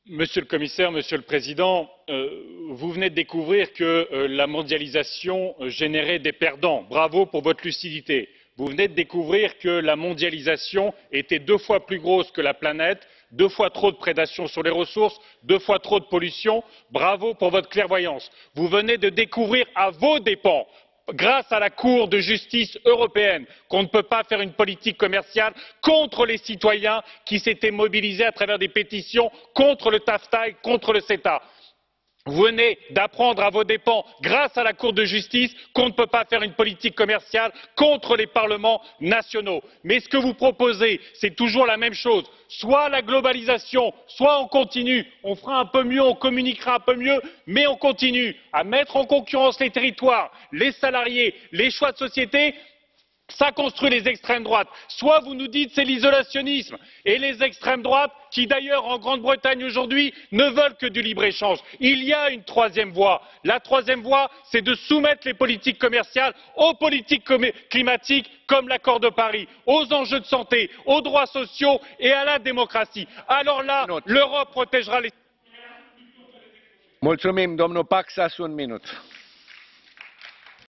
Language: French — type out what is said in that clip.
Monsieur le Commissaire, Monsieur le Président, vous venez de découvrir que la mondialisation générait des perdants. Bravo pour votre lucidité. Vous venez de découvrir que la mondialisation était 2 fois plus grosse que la planète, 2 fois trop de prédation sur les ressources, 2 fois trop de pollution. Bravo pour votre clairvoyance. Vous venez de découvrir à vos dépens, grâce à la Cour de justice européenne, qu'on ne peut pas faire une politique commerciale contre les citoyens qui s'étaient mobilisés à travers des pétitions contre le TAFTA et contre le CETA. Vous venez d'apprendre à vos dépens, grâce à la Cour de justice, qu'on ne peut pas faire une politique commerciale contre les parlements nationaux. Mais ce que vous proposez, c'est toujours la même chose. Soit la globalisation, soit on continue, on fera un peu mieux, on communiquera un peu mieux, mais on continue à mettre en concurrence les territoires, les salariés, les choix de société. Ça construit les extrêmes droites. Soit vous nous dites c'est l'isolationnisme et les extrêmes droites, qui d'ailleurs en Grande-Bretagne aujourd'hui ne veulent que du libre-échange. Il y a une troisième voie. La troisième voie, c'est de soumettre les politiques commerciales aux politiques climatiques comme l'accord de Paris, aux enjeux de santé, aux droits sociaux et à la démocratie. Alors là, l'Europe protégera les... Mulțumim, domnul Paksas, un minut.